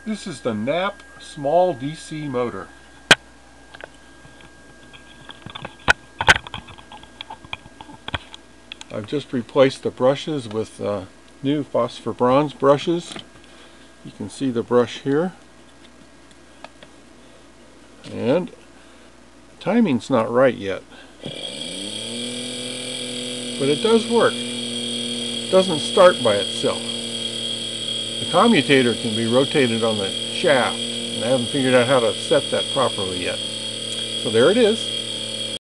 This is the Knapp small DC motor. I've just replaced the brushes with new phosphor bronze brushes. You can see the brush here. And timing's not right yet, but it does work. It doesn't start by itself. The commutator can be rotated on the shaft, and I haven't figured out how to set that properly yet. So there it is.